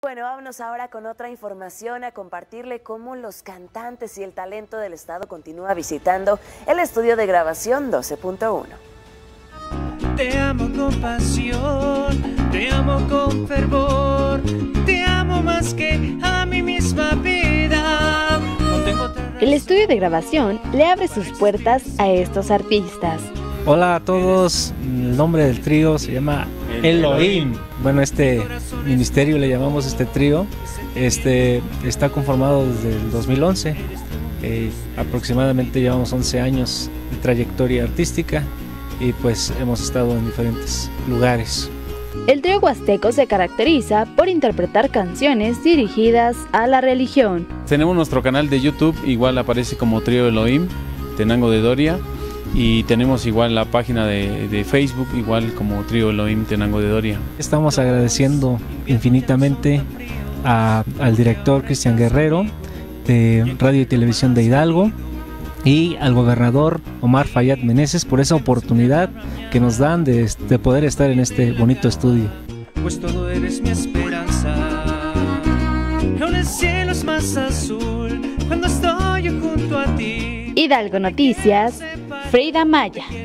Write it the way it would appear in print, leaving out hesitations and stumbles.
Bueno, vámonos ahora con otra información, a compartirle cómo los cantantes y el talento del estado continúa visitando el estudio de grabación 12.1. Te amo con pasión, te amo con fervor, te amo más que a mi misma vida. El estudio de grabación le abre sus puertas a estos artistas. Hola a todos, el nombre del trío se llama Elohim. Bueno, este ministerio le llamamos este trío. Está conformado desde el 2011. Aproximadamente llevamos 11 años de trayectoria artística y pues hemos estado en diferentes lugares. El trío huasteco se caracteriza por interpretar canciones dirigidas a la religión. Tenemos nuestro canal de YouTube, igual aparece como Trío Elohim, Tenango de Doria. Y tenemos igual la página de Facebook, igual como Trío Elohim Tenango de Doria. Estamos agradeciendo infinitamente al director Cristian Guerrero de Radio y Televisión de Hidalgo y al gobernador Omar Fayad Meneses por esa oportunidad que nos dan de poder estar en este bonito estudio. Pues todo eres mi esperanza, aún el cielo es más azul cuando estoy junto a ti. Hidalgo Noticias, Frida Maya.